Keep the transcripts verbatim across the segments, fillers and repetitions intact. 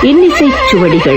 இன்னிசை சுவடிகள்.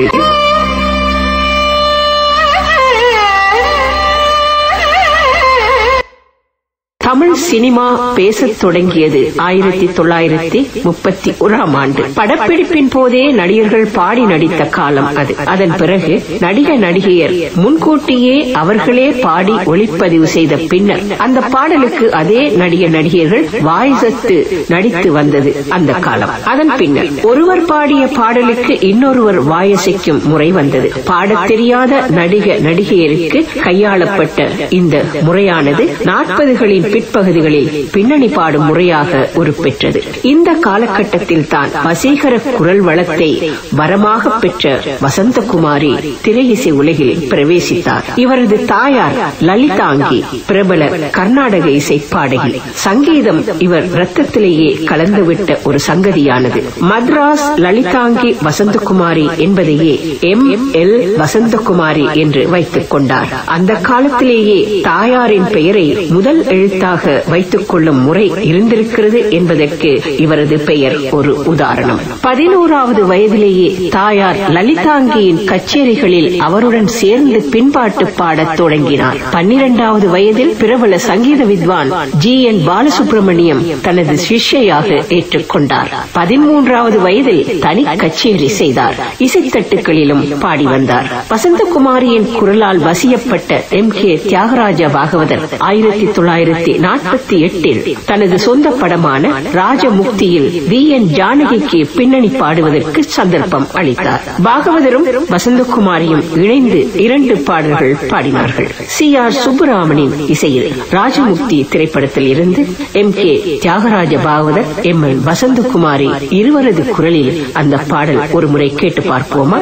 தமிழ் சினிமா பேசத் தொடங்கியது ஆயிரத்தி தொள்ளாயிரத்தி முப்பத்தி ஓராம் ஆண்டு. படப்பிடிப்பின் போதே நடிகர்கள் பாடி நடித்த காலம் அது. அதன் பிறகு நடிக நடிகையர் முன்கூட்டியே அவர்களே பாடி ஒளிப்பதிவு செய்த பின்னர் அந்த பாடலுக்கு அதே நடிக நடிகையர்கள் வாய்சத்து நடித்து வந்தது அந்த காலம். அதன் பின்னர் ஒருவர் பாடிய பாடலுக்கு இன்னொருவர் வாயசைக்கும் முறை வந்தது. பாடத் தெரியாத நடிக நடிகையருக்கு கையாளப்பட்ட இந்த முறையானது நாற்பதுகளின் பிற்பகுதிகளில் பின்னணி பாடும் முறையாக உருப்பெற்றது. இந்த காலகட்டத்தில் தான் வசீகர குரல் வளத்தை வரமாக பெற்ற வசந்தகுமாரி திரையிசை உலகில் பிரவேசித்தார். இவரது தாயார் லலிதாங்கி பிரபல கர்நாடக இசை பாடகி. சங்கீதம் இவர் ரத்தத்திலேயே கலந்துவிட்ட ஒரு சங்கதியானது. மദ്രാஸ் லலிதாங்கி வசந்தகுமாரி என்பதையே எம் எல் வசந்தகுமாரி என்று வைத்துக் கொண்டார். அந்த காலத்திலேயே தாயாரின் பெயரை முதல் எழுத்தாக வைத்துக் கொள்ளும் முறை இருந்திருக்கிறது என்பதற்கு இவரது பெயர் ஒரு உதாரணம். பதினோராவது வயதிலேயே தாயார் லலிதாங்கியின் கச்சேரிகளில் அவருடன் சேர்ந்து பின்பாட்டு பாடத் தொடங்கினார். பன்னிரண்டாவது வயதில் பிரபல சங்கீத வித்வான் ஜி என் பாலசுப்ரமணியம் தனது சிஷ்யையாக ஏற்றுக்கொண்டார். பதிமூன்றாவது வயதில் தனி கச்சேரி செய்தார். இசைத்தட்டுகளிலும் பாடி வந்தார். வசந்தகுமாரியின் குரலால் வசியப்பட்ட எம் கே தியாகராஜ பாகவதர் ஆயிரத்தி தொள்ளாயிரத்தி நாற்பத்தி எட்டில் தனது சொந்த படமான ராஜமுக்தியில் வி என் ஜானகிக்கு பின்னணி பாடுவதற்கு சந்தர்ப்பம் அளித்தார். பாகவதரும் வசந்தகுமாரியும் இணைந்து இரண்டு பாடல்கள் பாடினார்கள். சி ஆர் சுப்புராமனின் இசையில் ராஜமுக்தி திரைப்படத்தில் இருந்து M K Thyagaraja Bhagavathar, M N Vasanthakumari இருவரது குரலில் அந்த பாடல் ஒரு முறை கேட்டு பார்ப்போமா?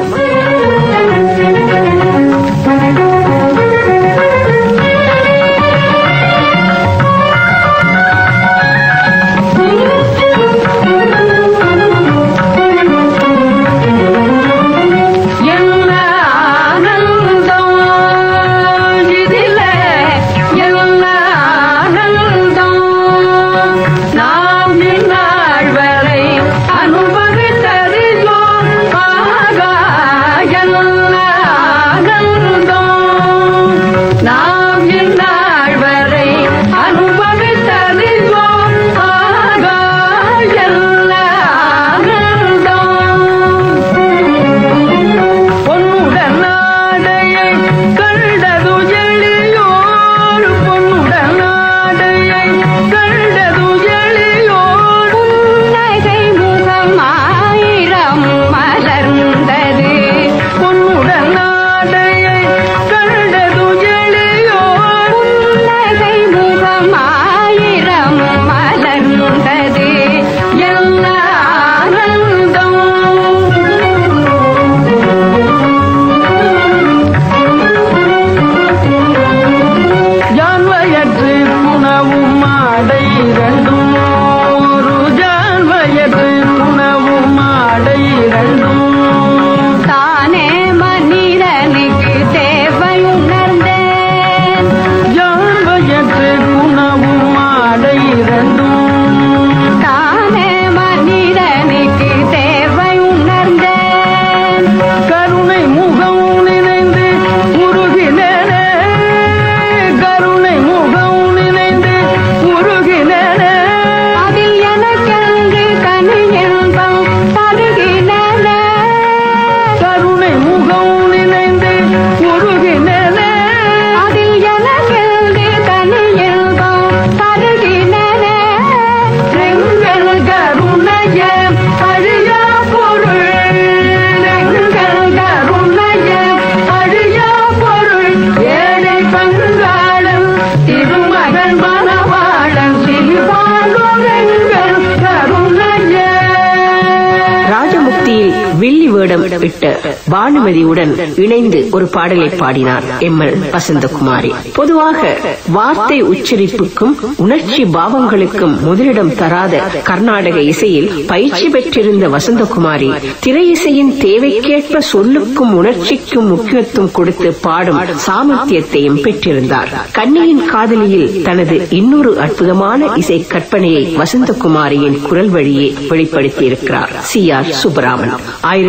விட்ட பானுமதியுடன் இணைந்து ஒரு பாடலை பாடினார் எம் எல் வசந்தகுமாரி. பொதுவாக வார்த்தை உச்சரிப்புக்கும் உணர்ச்சி பாவங்களுக்கும் முதலிடம் தராத கர்நாடக இசையில் பயிற்சி பெற்றிருந்த வசந்தகுமாரி திரை இசையின் தேவைக்கேற்ப சொல்லுக்கும் உணர்ச்சிக்கும் முக்கியத்துவம் கொடுத்து பாடும் சாமர்த்தியத்தையும் பெற்றிருந்தார். கண்ணியின் காதலியில் தனது இன்னொரு அற்புதமான இசை கற்பனையை வசந்தகுமாரியின் குரல் வழியே வெளிப்படுத்தியிருக்கிறார் சி ஆர் சுப்பராமன். ஆயிரத்தி தொள்ளாயிரத்தி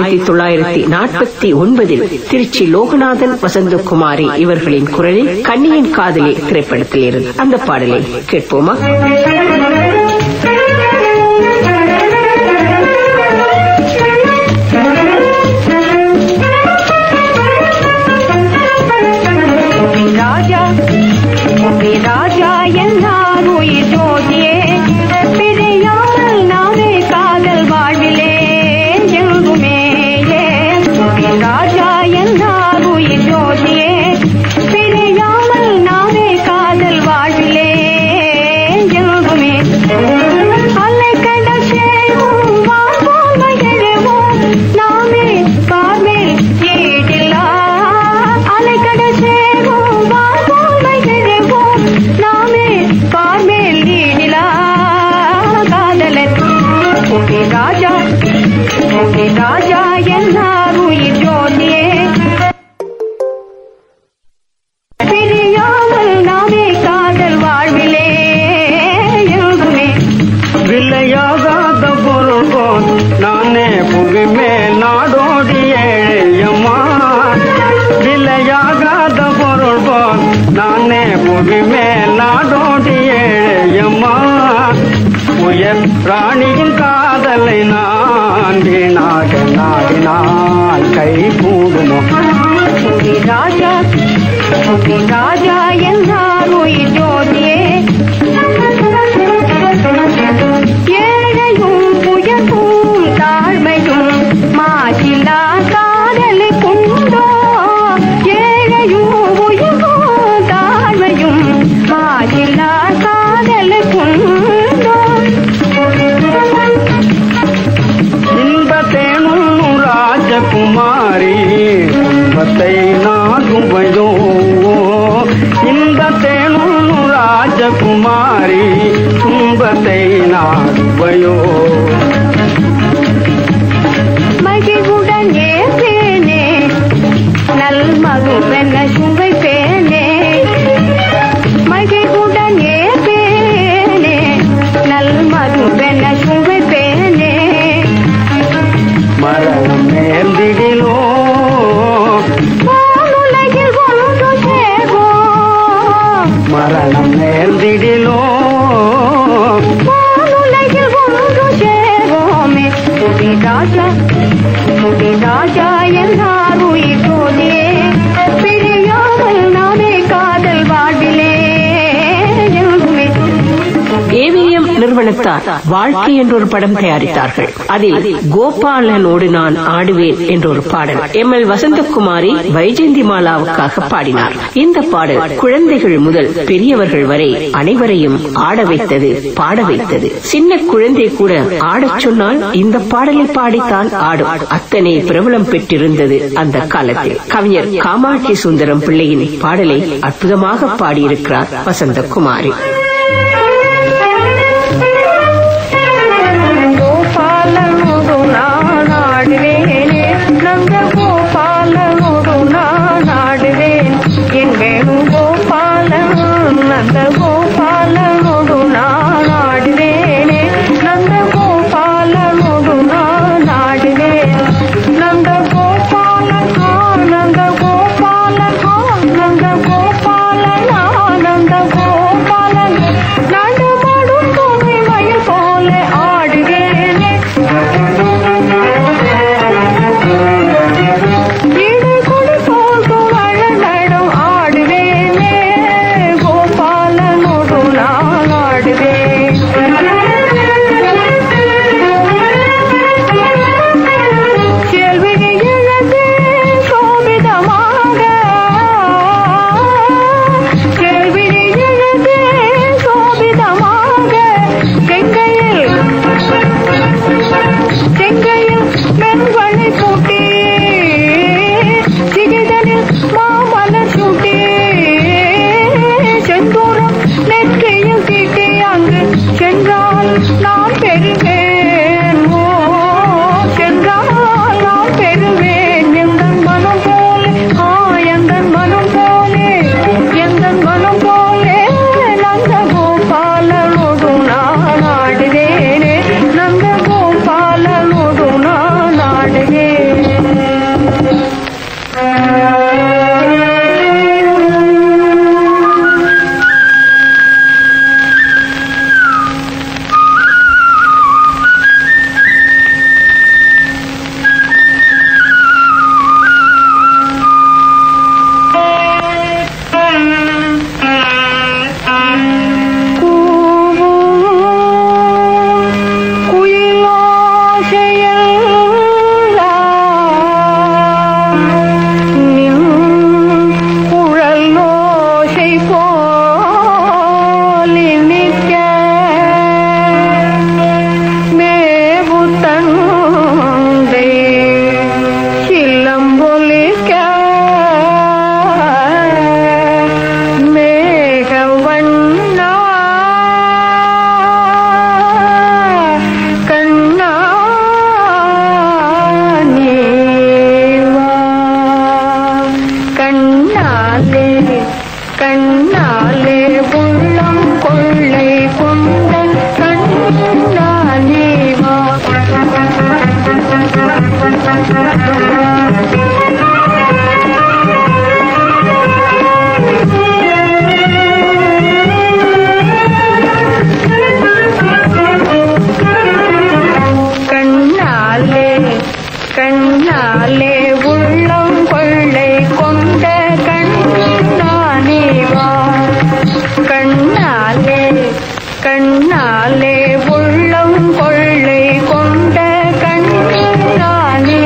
தொள்ளாயிரத்தி நாற்பத்தி ஒன்பதில் திருச்சி லோகநாதன் வசந்தகுமாரி இவர்களின் குரலில் கன்னியின் காதலி திரைப்படத்தில் இருந்து அந்த பாடலை கேட்போமா? ராணியின் காதலை நான் வீணாக நாடினால் கை கூடுமோ? ராஜா ராஜா என்றார் உயிர் ஜோதியே, ஏழையும் உயர்வும் தாழ்மையும் மாசிலா காதலை கொண்டோ, ஏழையும் உயர்வும் தாழ்மையும் மாசிலா காதலை கொண்டோ, குமாரி கும்பத்தை நாகுவையோ, இந்த தேனும் ராஜகுமாரி கும்பத்தை நாகுவையோ, மகிழ்வுடன் ஏற்பேனே நல் மகுவென சுவை பேனே, மகிழ்வுடன் ஏற்பேனே நல் மகுவென சுவை பேனே, மரணம் நேர்ந்திடிலோ உலகில் ஒன்று சேவோ, மரணம் நேர்ந்திடிலோ உலகில் ஒன்று சேவோமே, புவி ராஜா புவி ராஜா என்றார் உயிர் ஜோதியே, பிரியாமல் நாமே காதல் வாழ்விலே எழுமே. ஏவிஎம் நிறுவனத்தார் வாழ்க்கை என்றொரு படம் தயாரித்தார்கள். அதில் கோபாலனோடு நான் ஆடுவேன் என்ற ஒரு பாடல் எம் எல் வசந்தகுமாரி வைஜெயந்தி மாலாவுக்காக பாடினார். இந்த பாடல் குழந்தைகள் முதல் பெரியவர்கள் வரை அனைவரையும் ஆட வைத்தது, பாட வைத்தது. சின்ன குழந்தை கூட ஆடச் சொன்னால் இந்த பாடலை பாடித்தான் ஆடும். அத்தனை பிரபலம் பெற்றிருந்தது அந்த காலத்தில். கவிஞர் காமாட்சி சுந்தரம் பிள்ளையின் பாடலை அற்புதமாக பாடியிருக்கிறார் வசந்தகுமாரி. Nanda Gopala கண்ணாலே உள்ளம் கொள்ளை கொண்ட கண்ணாலே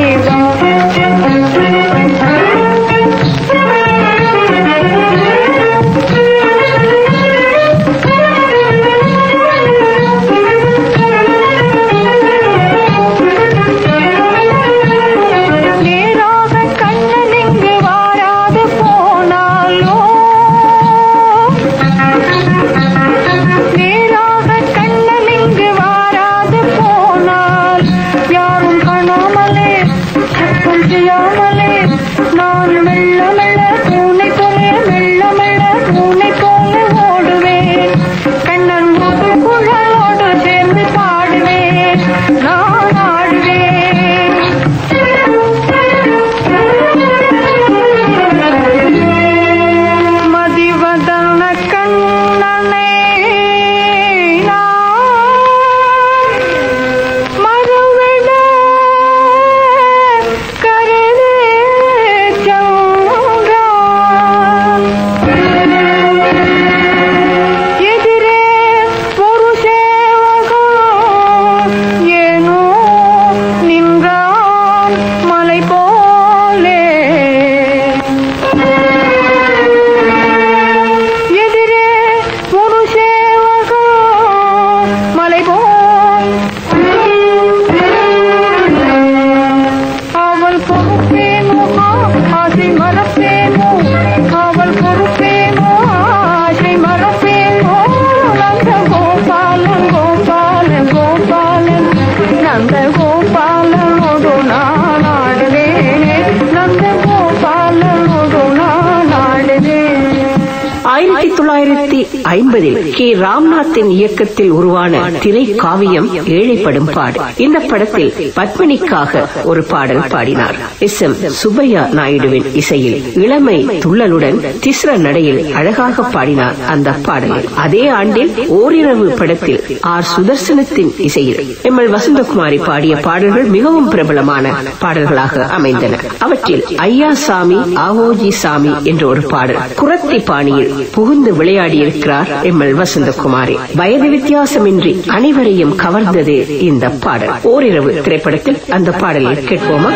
ஐம்பதில் கே ராம்நாத்தின் இயக்கத்தில் உருவான திரை காவியம் ஏழைப்படும் பாடு. இந்த படத்தில் பத்மினிக்காக ஒரு பாடல் பாடினார். எஸ் எம் சுப்பையா நாயுடுவின் இசையில் இளமை துள்ளலுடன் திஸ்ர நடையில் அழகாக பாடினார் அந்த பாடலில். அதே ஆண்டில் ஓரிரவு படத்தில் ஆர் சுதர்சனத்தின் இசையில் எம் எல் வசந்தகுமாரி பாடிய பாடல்கள் மிகவும் பிரபலமான பாடல்களாக அமைந்தன. அவற்றில் ஐயா சாமி ஆவோஜி சாமி என்ற ஒரு பாடல் குரத்தி பாணியில் புகுந்து விளையாடியிருக்கிறார் எம் எல் வசந்தகுமாரி. வயது வித்தியாசமின்றி அனைவரையும் கவர்ந்தது இந்த பாடல். ஓரிரவு திரைப்படத்தில் அந்த பாடலை கேட்போமா?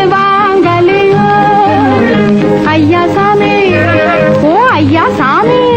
ஐயா சாமி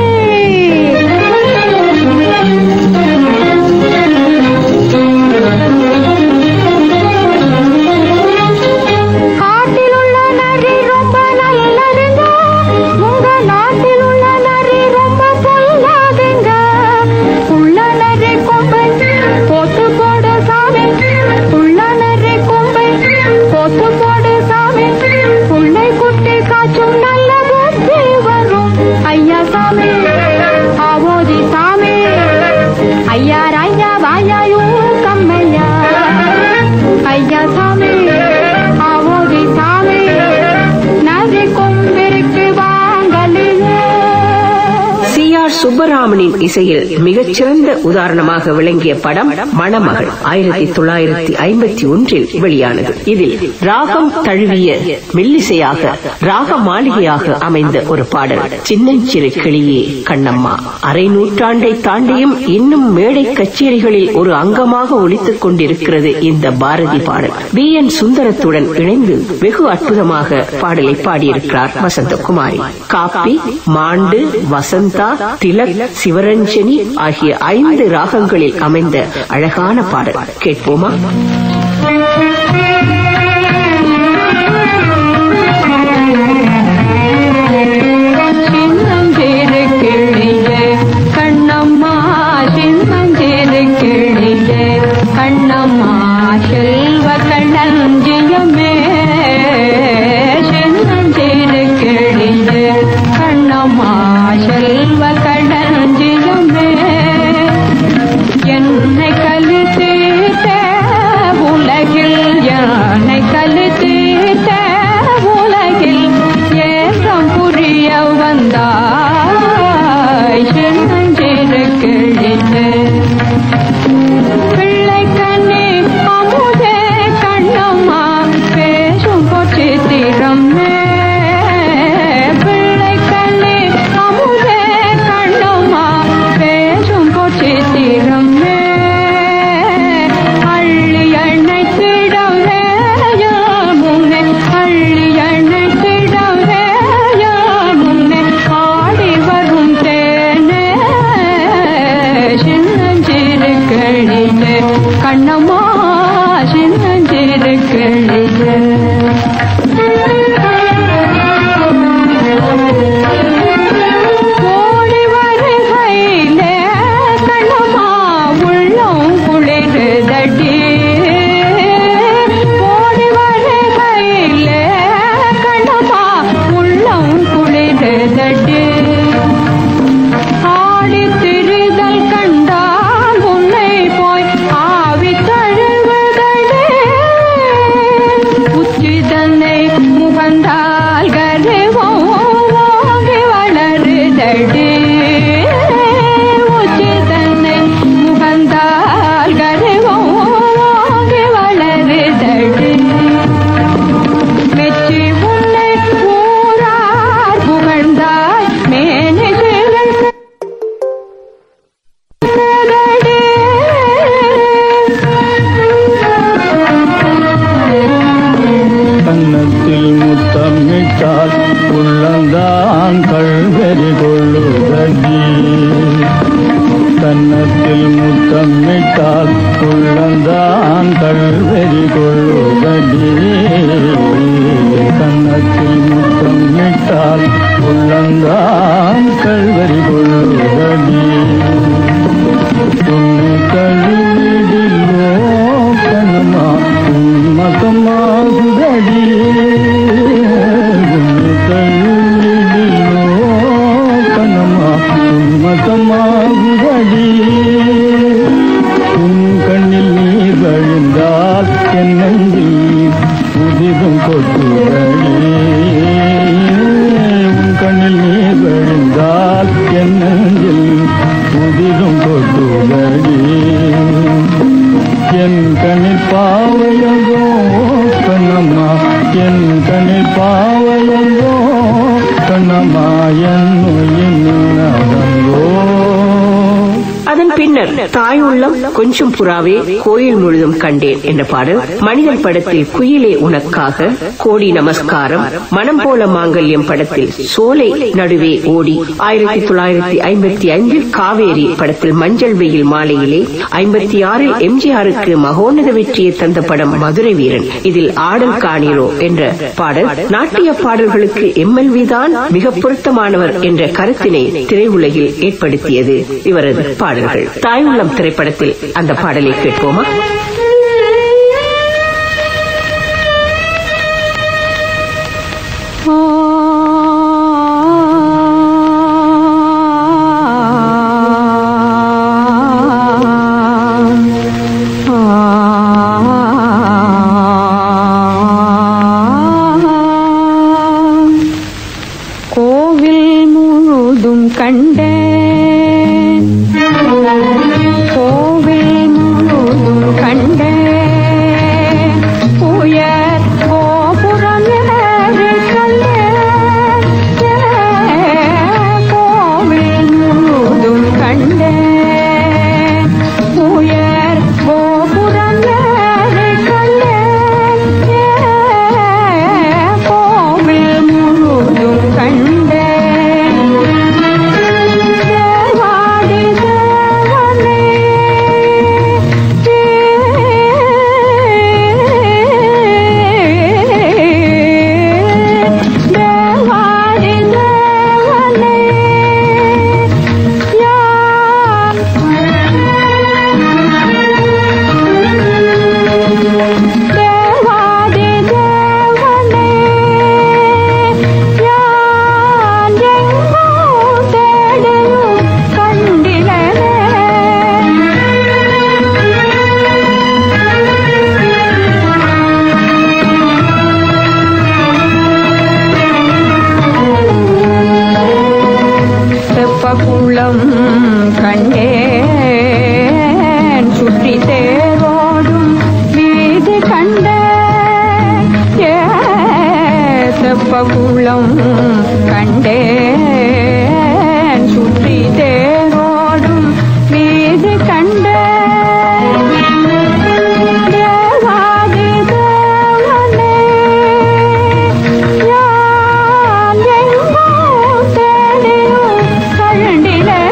ஆர் சுப்பராமனின் இசையில் மிகச்சிறந்த உதாரணமாக விளங்கிய படம் மணமகள் ஆயிரத்தி தொள்ளாயிரத்தி ஐம்பத்தி ஒன்றில் வெளியானது. இதில் ராகம் தழுவிய மெல்லிசையாக ராக மாளிகையாக அமைந்த ஒரு பாடல் சின்னஞ்சிறு கிளியே கண்ணம்மா. அரை நூற்றாண்டை தாண்டியும் இன்னும் மேடை கச்சேரிகளில் ஒரு அங்கமாக ஒலித்துக் கொண்டிருக்கிறது இந்த பாரதி பாடல். பி என் சுந்தரத்துடன் இணைந்து வெகு அற்புதமாக பாடலை பாடியிருக்கிறார் வசந்தகுமாரி. காப்பி, மாண்டு, வசந்தா, திலக், சிவரஞ்சனி ஆகிய ஐந்து ராகங்களில் அமைந்த அழகான பாடல் கேட்போமா? அதன் பின்னர் தாயுள்ளம் கொஞ்சம் புறாவே கோயில் முழுதும் கண்டேன் என்ற பாடல், மனிதன் படத்தில் குயிலே உனக்காக, கோடி நமஸ்காரம், மனம் போல மாங்கல்யம் படத்தில் சோலை நடுவே ஓடி, ஆயிரத்தி தொள்ளாயிரத்தி ஐம்பத்தி ஐந்தில் காவேரி படத்தில் மஞ்சள் வெயில் மாலையிலே, ஐம்பத்தி ஆறில் எம்ஜிஆருக்கு மகோன்னத வெற்றியை தந்த படம் மதுரை வீரன், இதில் ஆடல் காணீரோ என்ற பாடல் நாட்டிய பாடல்களுக்கு எம்எல்வி தான் மிக பொருத்தமானவர் என்ற கருத்தினை திரையுலகில் ஏற்படுத்தியது இவரது பாடல்கள். தாயுள்ளம் திரைப்படத்தில் அந்த பாடலை கேட்போமா? கோவில் முழுதும் கண் கண்டேன் கோவில் முழுதும் கண்டேன் உயர் கோபுரம் ஏறி கண்டேன் கோவில் முழுதும் கண்டேன் உயர் கோபுரம் ஏறி கண்டேன் கோவில் முழுதும் கண்டேன் தேவாதி தேவனே தேவாதி தேவனே தேவாதி தேவனே யான் எங்கோ தேடியும் கண்டிலனே தெப்பக்குளம் கண்டேன் சுற்றி தேரோடும் வீதி கண்டேன் ஏ தெப்பக்குளம் கண்டேன் சுற்றி தேரோடும் வீதி கண்டேன் தேவாதி தேவனே யான் எங்கோ தேடியும் கண்டிலனே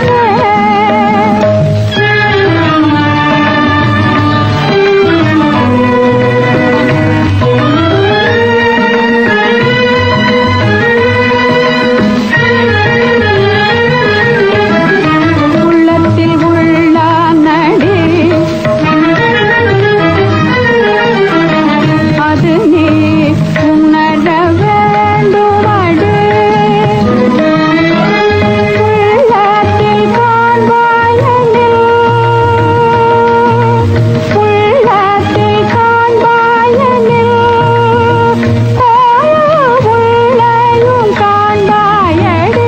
உள்ளத்தில் உள்ள நடி அது நீ உணர வேண்டுமடி உள்ளத்தில் காண்பாயனில் உள்ளத்தில் காண்பாயனில் உள்ளையும் காண்பாயடி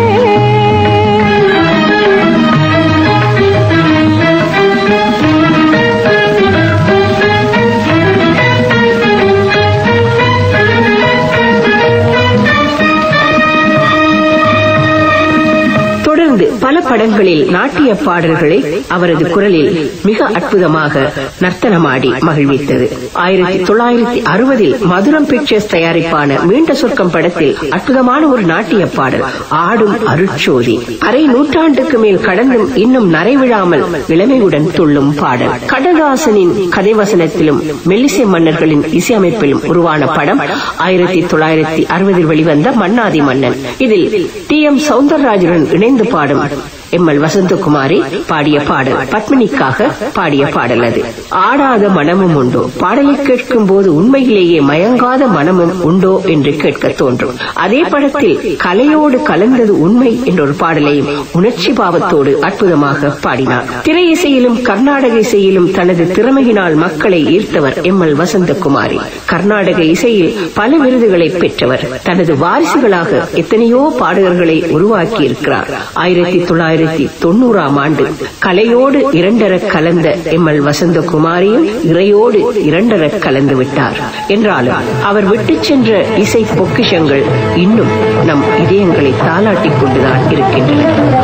தொடர்ந்து பல படங்களில் நாட்டிய பாடல்களை அவரது குரலில் மிக அற்புதமாக நர்த்தனமாடி மகிழ்வித்தது. ஆயிரத்தி தொள்ளாயிரத்தி அறுபதில் மதுரம் பிக்சர்ஸ் தயாரிப்பான மீண்ட சொர்க்கம் படத்தில் அற்புதமான ஒரு நாட்டிய பாடல் ஆடும் அருட்சோதி. அரை நூற்றாண்டுக்கு மேல் கடந்தும் இன்னும் நரைவிழாமல் இளமையுடன் துள்ளும் பாடல். கடல்தாசனின் கதை வசனத்திலும் மெல்லிசை மன்னர்களின் இசையமைப்பிலும் உருவான படம் ஆயிரத்தி தொள்ளாயிரத்தி அறுபதில் வெளிவந்த மன்னாதி மன்னன். இதில் டி எம் சௌந்தரராஜனுடன் இணைந்து பாடும் எம் எல் வசந்தகுமாரி பாடிய பாடல் பத்மினிக்காக பாடிய பாடல். அது ஆடாத மனமும் உண்டோ, பாடலை கேட்கும் போது உண்மையிலேயே மயங்காத மனமும் உண்டோ என்று கேட்க தோன்றும். அதே படத்தில் கலையோடு கலந்தது உண்மை என்ற ஒரு பாடலையும் உணர்ச்சி பாவத்தோடு அற்புதமாக பாடினார். திரை இசையிலும் கர்நாடக இசையிலும் தனது திறமையினால் மக்களை ஈர்த்தவர் எம் எல் வசந்தகுமாரி. கர்நாடக இசையில் பல விருதுகளை பெற்றவர். தனது வாரிசுகளாக எத்தனையோ பாடகர்களை உருவாக்கி இருக்கிறார். ஆயிரத்தி தொள்ளாயிரத்தி தொண்ணூறாம் ஆண்டு கலையோடு இரண்டர கலந்த எம் எல் வசந்தகுமாரியும் இறையோடு இரண்டர கலந்து விட்டார். என்றாலும் அவர் விட்டுச் சென்ற இசை பொக்கிஷங்கள் இன்னும் நம் இதயங்களை தாளாட்டிக் கொண்டுதான் இருக்கின்றன.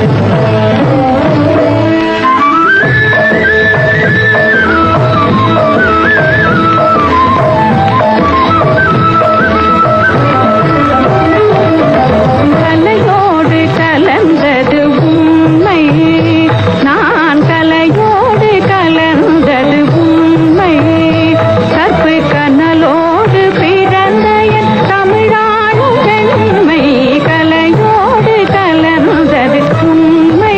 கலையோடு கலந்தது உண்மை நான் கலையோடு கலந்தது உண்மை கற்பு கனலோடு பிறந்த என் தமிழாளும் பெண்மை கலையோடு கலந்தது உண்மை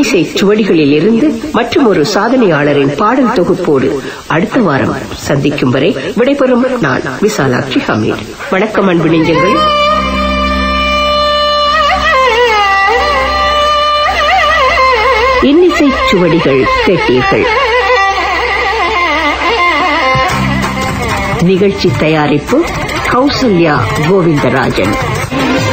இன்னிசை சுவடிகளில் இருந்து மற்றும் ஒரு சாதனையாளரின் பாடல் தொகுப்போடு அடுத்த வாரம் சந்திக்கும் வரை விடைபெறும் நான் விசாலாட்சி ஹமீர். வணக்கம் அன்பு நெஞ்சங்கள். இன்னிசை சுவடிகள் கேட்டீர்கள். நிகழ்ச்சி தயாரிப்பு கௌசல்யா கோவிந்தராஜன்.